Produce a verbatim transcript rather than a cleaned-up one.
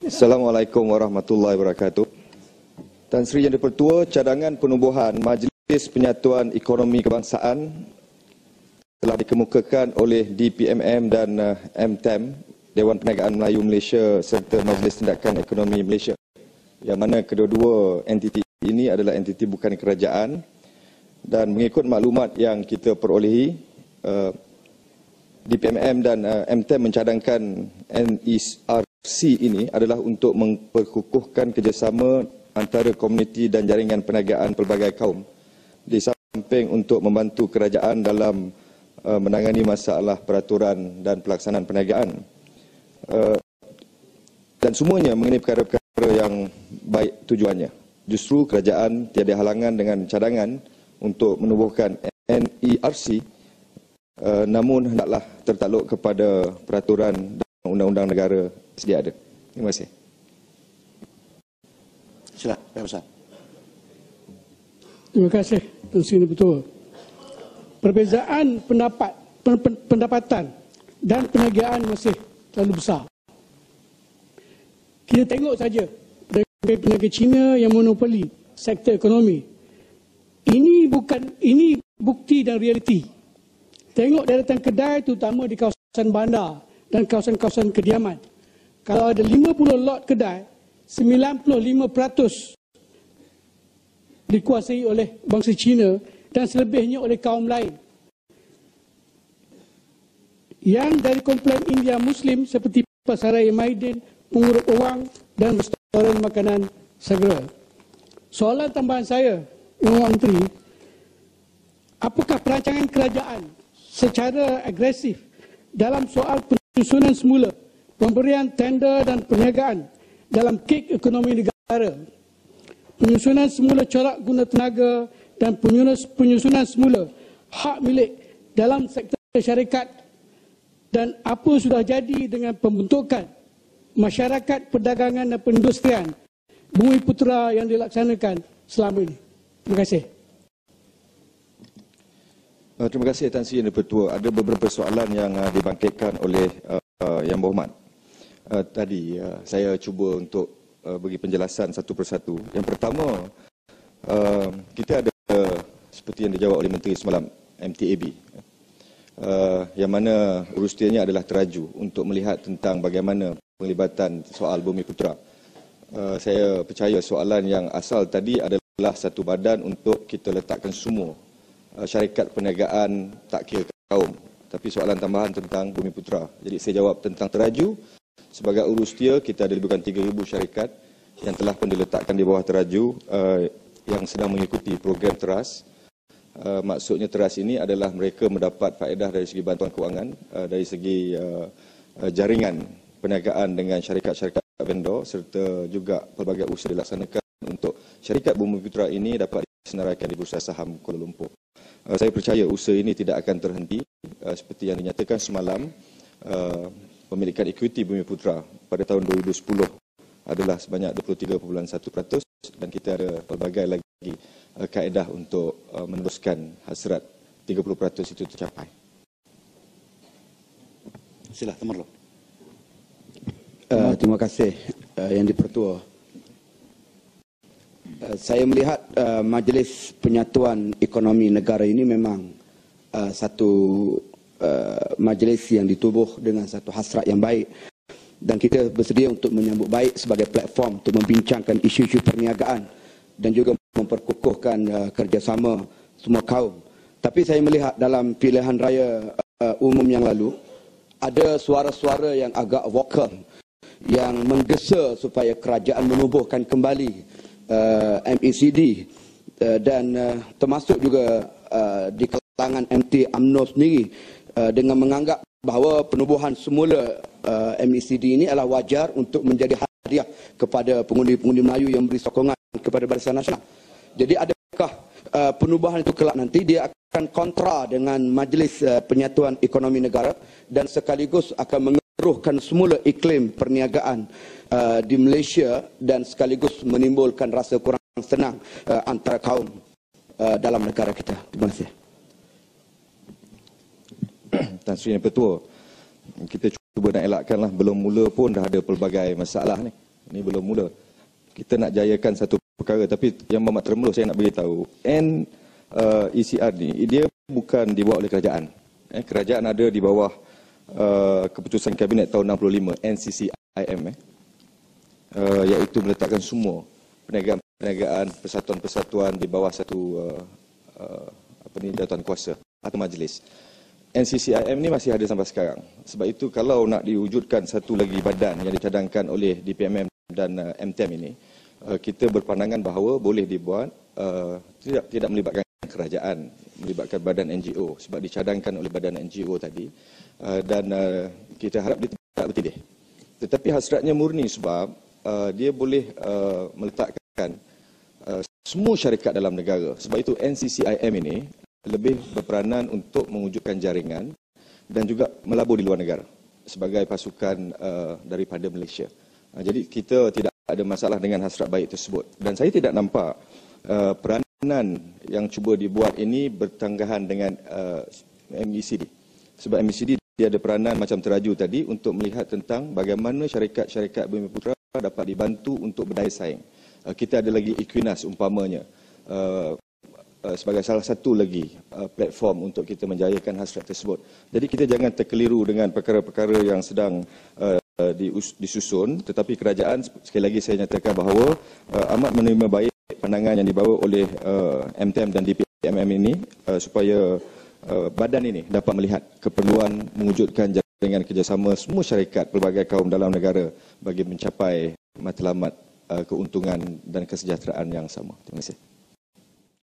Assalamualaikum warahmatullahi wabarakatuh. Tan Sri Yang di-Pertua, cadangan penubuhan Majlis Penyatuan Ekonomi Kebangsaan telah dikemukakan oleh D P M M dan uh, M T E M, Dewan Perniagaan Melayu Malaysia serta Majlis Tindakan Ekonomi Malaysia, yang mana kedua-dua entiti ini adalah entiti bukan kerajaan, dan mengikut maklumat yang kita perolehi, uh, D P M M dan uh, M T E M mencadangkan N E R C ini adalah untuk memperkukuhkan kerjasama antara komuniti dan jaringan perniagaan pelbagai kaum, di samping untuk membantu kerajaan dalam uh, menangani masalah peraturan dan pelaksanaan perniagaan. Uh, dan semuanya mengenai perkara-perkara yang baik tujuannya. Justru kerajaan tiada halangan dengan cadangan untuk menubuhkan N E R C, uh, namun hendaklah tertakluk kepada peraturan dan undang-undang negara sedia ada. Terima kasih. Sila, Pak Besar. Terima kasih, Tan Sri Yang Di-Pertua. Perbezaan pendapat, pendapatan dan perniagaan masih terlalu besar. Kita tengok saja peniaga Cina yang monopoli sektor ekonomi. Ini bukan ini bukti dan realiti. Tengok deretan kedai, terutama di kawasan bandar dan kawasan-kawasan kediaman. Kalau ada lima puluh lot kedai, sembilan puluh lima peratus dikuasai oleh bangsa Cina dan selebihnya oleh kaum lain. Yang dari komplain India Muslim seperti Pasaraya Maidin, Pengurut Wang dan restoran makanan segera. Soalan tambahan saya, Yang Menteri, apakah perancangan kerajaan secara agresif dalam soal penyusunan semula pemberian tender dan perniagaan dalam kek ekonomi negara, penyusunan semula corak guna tenaga dan penyusunan semula hak milik dalam sektor syarikat, dan apa sudah jadi dengan pembentukan masyarakat perdagangan dan perindustrian Bumi Putera yang dilaksanakan selama ini. Terima kasih. Uh, terima kasih Tan Sri Yang Di-Pertua. Ada beberapa soalan yang uh, dibangkitkan oleh uh, uh, Yang Berhormat. Uh, tadi uh, saya cuba untuk uh, bagi penjelasan satu persatu. Yang pertama, uh, kita ada uh, seperti yang dijawab oleh Menteri semalam, M T A B, uh, yang mana urustianya adalah teraju untuk melihat tentang bagaimana penglibatan soal Bumi Putera. Uh, saya percaya soalan yang asal tadi adalah satu badan untuk kita letakkan semua uh, syarikat perniagaan tak kira kaum, tapi soalan tambahan tentang Bumi Putera. Jadi saya jawab tentang teraju. Sebagai urustia, kita ada lebih kurang tiga ribu syarikat yang telah pun diletakkan di bawah teraju uh, yang sedang mengikuti program teras. Uh, maksudnya teras ini adalah mereka mendapat faedah dari segi bantuan kewangan, uh, dari segi uh, uh, jaringan perniagaan dengan syarikat-syarikat vendor, serta juga pelbagai usaha dilaksanakan untuk syarikat Bumi Putera ini dapat disenaraikan di Bursa Saham Kuala Lumpur. Uh, saya percaya usaha ini tidak akan terhenti, uh, seperti yang dinyatakan semalam. Uh, Pemilikan ekuiti Bumi Putera pada tahun dua ribu sepuluh adalah sebanyak dua puluh tiga perpuluhan satu peratus, dan kita ada pelbagai lagi uh, kaedah untuk uh, meneruskan hasrat tiga puluh peratus itu tercapai. Sila, Temerloh. Uh, terima kasih uh, Yang Di-Pertua. Uh, saya melihat uh, Majlis Penyatuan Ekonomi Negara ini memang uh, satu Uh, majlis yang ditubuh dengan satu hasrat yang baik, dan kita bersedia untuk menyambut baik sebagai platform untuk membincangkan isu-isu perniagaan dan juga memperkukuhkan uh, kerjasama semua kaum. Tapi saya melihat dalam pilihan raya uh, umum yang lalu ada suara-suara yang agak vokal yang menggesa supaya kerajaan menubuhkan kembali uh, M E C D, uh, dan uh, termasuk juga uh, di kalangan M T U M N O sendiri, Uh, dengan menganggap bahawa penubuhan semula uh, M E C D ini adalah wajar untuk menjadi hadiah kepada pengundi-pengundi Melayu yang beri sokongan kepada Barisan Nasional. Jadi adakah uh, penubuhan itu kelak nanti dia akan kontra dengan Majlis uh, Penyatuan Ekonomi Negara dan sekaligus akan mengeruhkan semula iklim perniagaan uh, di Malaysia dan sekaligus menimbulkan rasa kurang senang uh, antara kaum uh, dalam negara kita. Terima kasih. Tan Sri Yang Di-Pertua, kita cuba nak elakkanlah, belum mula pun dah ada pelbagai masalah ni. Ini belum mula. Kita nak jayakan satu perkara, tapi yang bermakna termula saya nak beritahu, N E C R ni dia bukan dibuat oleh kerajaan. Eh, kerajaan ada di bawah uh, keputusan kabinet tahun enam puluh lima, N C C I M, eh, uh, iaitu meletakkan semua perniagaan-perniagaan, persatuan-persatuan di bawah satu uh, uh, apa ni, jawatan kuasa atau majlis. N C C I M ni masih ada sampai sekarang. Sebab itu kalau nak diwujudkan satu lagi badan yang dicadangkan oleh D P M M dan uh, M T E M ini, uh, kita berpandangan bahawa boleh dibuat uh, tidak tidak melibatkan kerajaan, melibatkan badan N G O sebab dicadangkan oleh badan N G O tadi, uh, dan uh, kita harap dia tidak bertindih. Tetapi hasratnya murni sebab uh, dia boleh uh, meletakkan uh, semua syarikat dalam negara. Sebab itu N C C I M ini lebih berperanan untuk mewujudkan jaringan dan juga melabur di luar negara sebagai pasukan uh, daripada Malaysia. Uh, jadi kita tidak ada masalah dengan hasrat baik tersebut. Dan saya tidak nampak uh, peranan yang cuba dibuat ini bertanggahan dengan uh, M E C D. Sebab M E C D dia ada peranan macam teraju tadi untuk melihat tentang bagaimana syarikat-syarikat Bumiputera dapat dibantu untuk berdaya saing. Uh, kita ada lagi Equinas umpamanya. Uh, Uh, sebagai salah satu lagi uh, platform untuk kita menjayakan hasrat tersebut. Jadi kita jangan terkeliru dengan perkara-perkara yang sedang uh, disusun, tetapi kerajaan sekali lagi saya nyatakan bahawa uh, amat menerima baik pandangan yang dibawa oleh uh, M T E M dan D P M M ini uh, supaya uh, badan ini dapat melihat keperluan mewujudkan jaringan kerjasama semua syarikat pelbagai kaum dalam negara bagi mencapai matlamat uh, keuntungan dan kesejahteraan yang sama. Terima kasih.